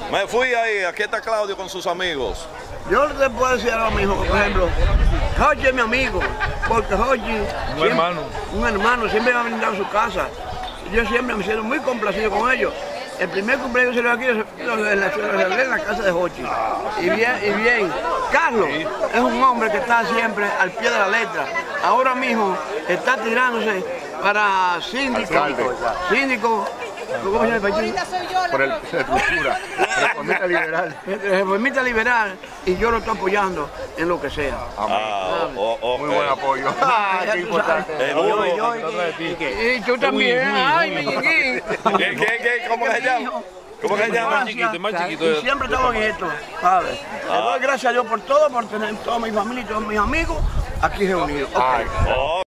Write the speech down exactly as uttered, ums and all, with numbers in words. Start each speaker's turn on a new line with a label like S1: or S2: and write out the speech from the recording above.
S1: Me fui ahí, aquí está Claudio con sus amigos.
S2: Yo le puedo decir a los amigos, por ejemplo, Jorge es mi amigo, porque Jorge,
S3: un
S2: siempre,
S3: hermano,
S2: un hermano, siempre me ha brindado su casa. Yo siempre me siento muy complacido con ellos. El primer cumpleaños se lo aquí, lo celebré en la casa de Jorge. Y bien, y bien, Carlos es un hombre que está siempre al pie de la letra. Ahora mismo está tirándose para síndico, síndico. ¿Cómo se llama?
S3: por el estructura, reformista liberal.
S2: Reformista liberal, y yo lo estoy apoyando en lo que sea.
S1: Ah, oh, oh,
S3: Muy buen apoyo.
S2: Ah,
S3: Qué importante.
S1: Eh, duro.
S2: Y tú también. Ay, mi chiquín.
S1: ¿Qué, qué, qué? ¿Cómo que se llama? ¿Cómo que se llama?
S2: Más chiquito, más chiquito. Y siempre estamos en esto, ¿sabes? Le doy gracias a Dios por todo, por tener toda mi familia y todos mis amigos aquí reunidos. Okay.
S1: Oh.